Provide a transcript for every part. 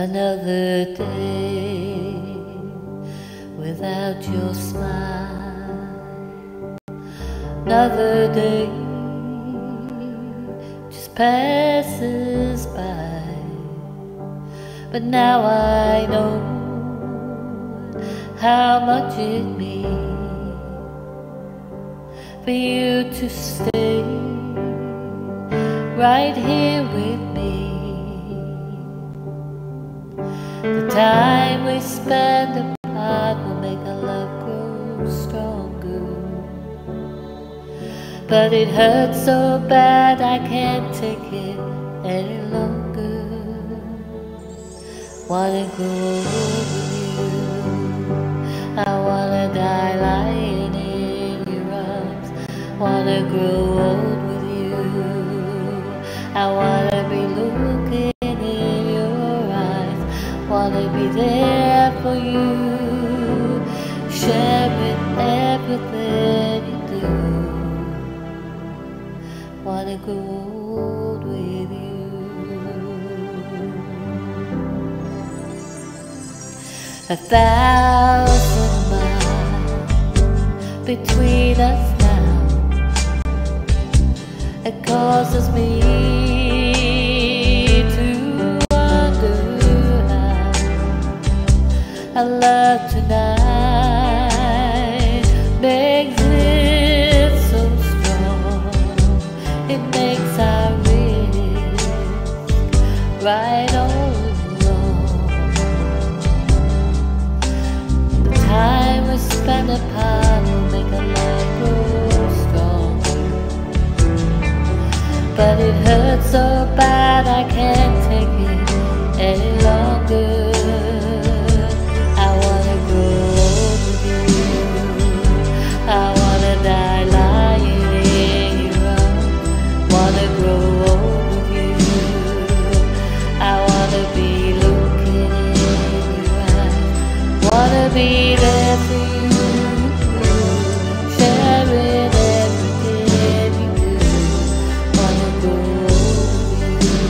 Another day without your smile, another day just passes by. But now I know how much it means for you to stay right here with me. The time we spend apart will make our love grow stronger. But it hurts so bad I can't take it any longer. Wanna grow old with you, I wanna die lying in your arms. Wanna grow old with you, I wanna be looking in your eyes. Wanna be there for you, sharing everything you do. Wanna grow old with you. A 1,000 miles between us now. It causes me to wonder how our love tonight makes it so strong. It makes our risk right all along. The time we spend apart will make our love grow stronger. But it hurts so bad I can't take it any longer. I wanna grow old with you, I wanna die lying in your arms. Wanna grow old with you, I wanna be looking in your eyes. Wanna be there for you, sharing everything you do. Wanna grow old with you.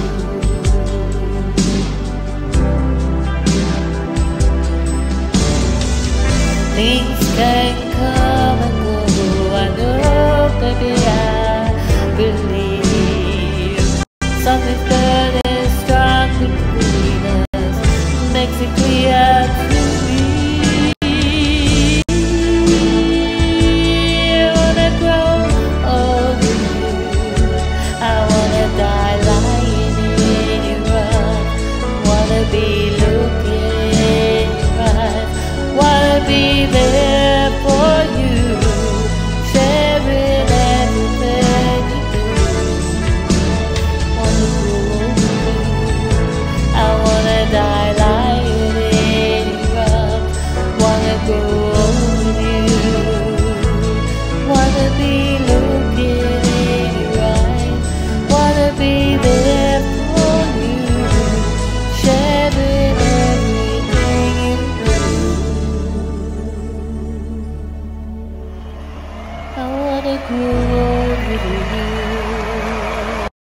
Things can come and go, I know, baby, I believe something's burning strong between us, makes it clear to